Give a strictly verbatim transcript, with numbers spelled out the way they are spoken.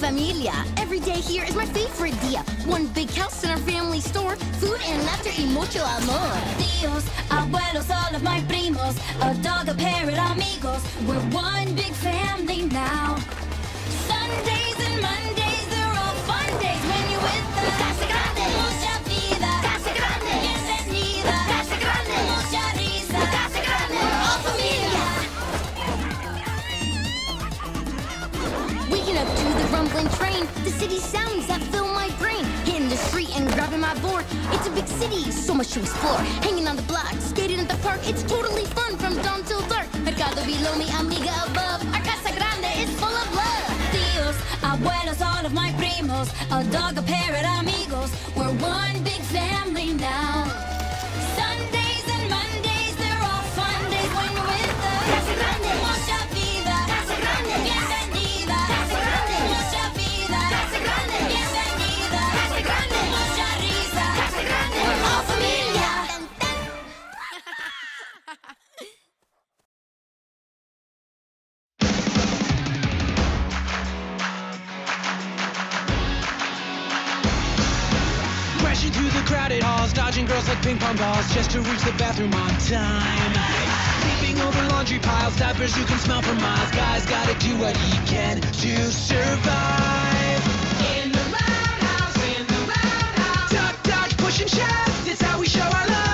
familia. Every day here is my favorite dia. One big house in our family store. Food and laughter y mucho amor. Tíos, abuelos, all of my primos. A dog, a parrot, amigos. We're one big family now. Sundays and Mondays, they're all fun days when you're with us. Casagrandes. Mucha vida. Casagrandes. Bienvenida. Casagrandes. Mucha risa. Casagrandes. We're all familia. Waking up to the rumbling train, the city sounds that fill my brain. Hitting the street and grabbing my board. It's a big city, so much to explore. Hanging on the block, skating at the park. It's totally fun from dawn till dark. Mercado below me, amiga above. Our Casagrande is full of love. Tíos, abuelos, all of my primos. A dog, a parrot, amigos. We're one big family now. Sundays and Mondays, they're all fun days when you're with us. Casagrande. Mucha vida. Casagrande. Bienvenida. Casagrande. Mucha vida. Casagrande. Bienvenida. Casagrande. Mucha risa. Casagrande. We're all familia. Crashing through the crowded halls, dodging girls like ping pong balls, just to reach the bathroom on time. Leaping over laundry piles, diapers you can smell for miles. Guys gotta do what he can to survive. In the loud house, in the loud house. Duck, dodge, push and shove, it's how we show our love.